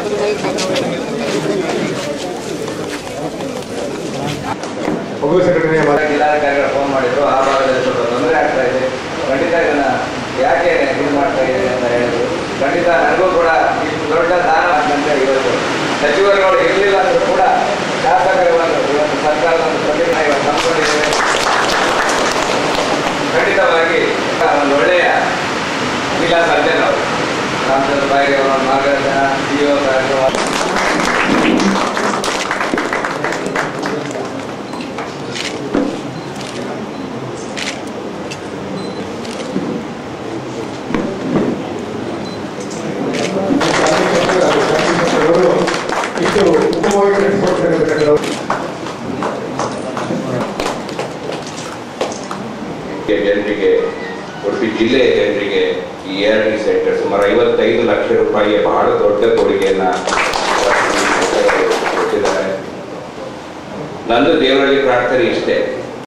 ಒಬ್ಬ ಸಂಘಟನೆಯ ಜಿಲ್ಲಾಧಿಕಾರಿಗಳು ಫೋನ್ ಮಾಡಿದ್ರು, ಆ ಭಾಗದಲ್ಲಿ ಸ್ವಲ್ಪ ತೊಂದರೆ ಆಗ್ತಾ ಇದೆ, ಖಂಡಿತ ಇದನ್ನ ಯಾಕೆ ಇದು ಮಾಡ್ತಾ ಇದೆ ಅಂತ ಹೇಳಿದ್ರು. ಖಂಡಿತ ನನಗೂ ಕೂಡ ಇಷ್ಟು ದೊಡ್ಡ ದಾನ ಅಂತ ಇವತ್ತು ಸಚಿವರುಗಳು ಇರಲಿಲ್ಲ ಅಂದ್ರೂ ಕೂಡ ಶಾಸಕರು ಇವತ್ತು ಸರ್ಕಾರದ ಒಂದು ಪ್ರತಿಜ್ಞೆ ಇವತ್ತು ತಂದುಕೊಂಡಿದ್ದೇವೆ. ಖಂಡಿತವಾಗಿ ಒಂದು ಒಳ್ಳೆಯ ಲೀಲಾ ಸರ್ಜನ್ ಅವರು ಸಂಸದ ಬಾಯಿಗೆ ಅವರ ಮಾರ್ಗದರ್ಶನ CEO ಕಾರ್ಯಕ್ರಮ ಜನರಿಗೆ ಉಡುಪಿ ಜಿಲ್ಲೆಯ ಜನರಿಗೆ ಈ ERD ಸೆಂಟರ್ ಸುಮಾರು 55 ಲಕ್ಷ ರೂಪಾಯಿಯ ಬಹಳ ದೊಡ್ಡ ಕೊಡುಗೆಯನ್ನ ಕೊಟ್ಟಿದ್ದಾರೆ. ನಂದು ದೇವರಲ್ಲಿ ಪ್ರಾರ್ಥನೆ ಇಷ್ಟೇ,